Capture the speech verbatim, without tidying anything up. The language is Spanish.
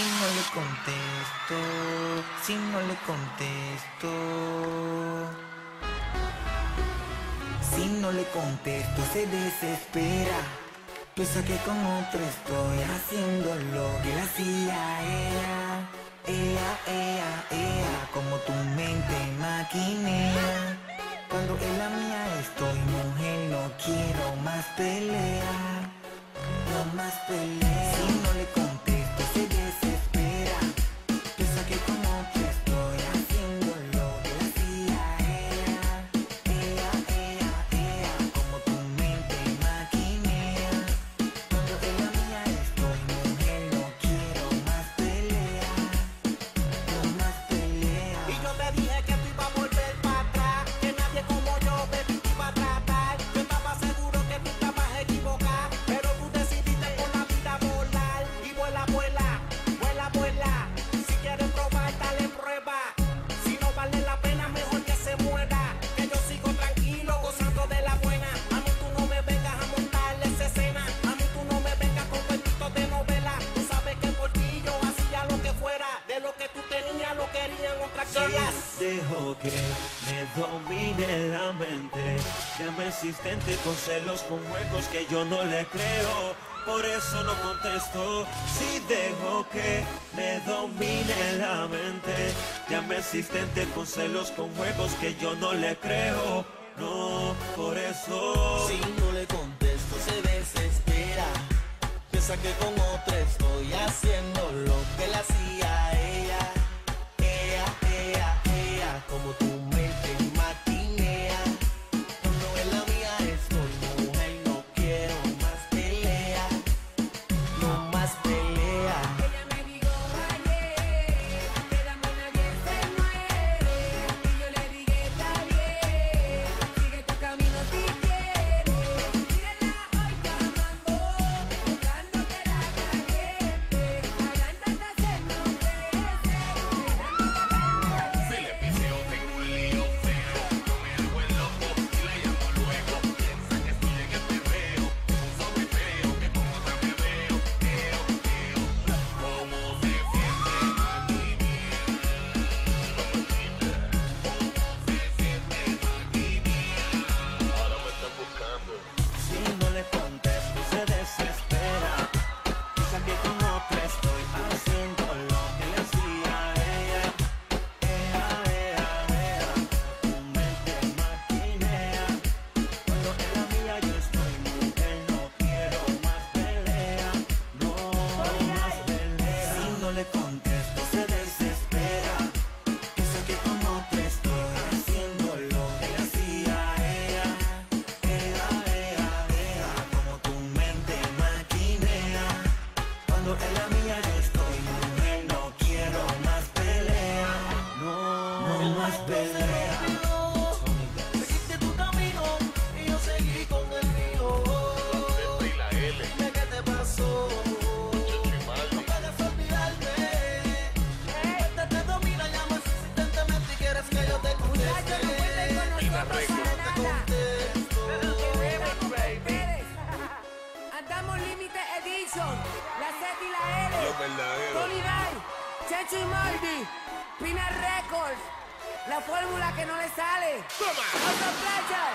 no le contesto, si no le contesto, si no le contesto se desespera. Piensa que con otro estoy haciendo lo que le hacía a ella. Ea, ea, ea, como tu mente maquinea. Cuando en la mía estoy, mujer, no quiero más pelea. No más pelea. Si no le contesto se desespera. Piensa que con otro estoy haciendo lo que le hacía a ella. Ea, ea, ea, como tu mente maquinea. Cuando en la mía estoy, mujer, no quiero más pelea. No más pelea. Y yo te dije que tú ibas a volver para atrás, que nadie como yo, baby, te iba a tratar. Yo estaba seguro que tú estabas equivocada, pero tú decidiste por la vida volar. Y vuela, vuela, vuela, vuela. Si quieres probar, dale prueba. Si no vale la pena, mejor que se muera. Que yo sigo tranquilo, gozando de la buena. A mí tú no me vengas a montarle esa escena. A mí tú no me vengas con cuentitos de novela. Tú sabes que por ti yo hacía lo que fuera. De lo que tú tenías, lo querían otras chicas. Dejo que me domine la mente. Llama insistente con celos, con juegos que yo no le creo. Por eso no contesto. Si dejo que me domine la mente. Llama insistente con celos, con juegos que yo no le creo. No, por eso. Si no le contesto se desespera. Piensa que con otra estoy haciendo lo que le hacía a ella. Ea, ea, ea, como tu mente maquinea. Cuando en la mía estoy, mujer, no quiero más pelea. No más pelea. Ella me dijo ayer que la mona bien se muere. Y yo le dije está bien, sigue tu camino si quieres. Mírala hoy llamando, buscando que la caliente. Aguántate a hacerlo crecer. Si le piseo tengo un lío feo. Yo me hago el loco y la llamo luego. Piensa que estoy en el perreo. Uso mi feo, que con otra me veo. Eo, eo, cómo se siente aquí bien. Cómo se siente aquí bien. Ahora me están buscando. Si no le contesto se desespera. Piensa que con otra estoy haciendo lo que le hacía a ella. Ea, ea, ea, tu mente maquinea. Cuando en la mía yo estoy, mujer, no quiero más pelea. No, más pelea. Si no le contesto se desespera. Piensa que con otra estoy haciendo lo que le hacía a ella. Ea, ea, ea, como tu mente maquinea. Cuando en la mía yo estoy, mujer, no quiero más pelea. No, No más pelea. Seguiste tu camino y yo seguí con el mío. La Z y la L. Dime qué te pasó. Checho y Maldi. No puedes olvidarme. Esta te domina, llamas insistentemente y quieres que yo te conteste. Muchachos, no cuenten con nosotros para nada. Pérez. Andamos Límite Edition, la Z y la L. Los verdaderos. Tony Day, Checho y Maldi, Pina Records, la fórmula que no le sale. Toma. Otro Playa.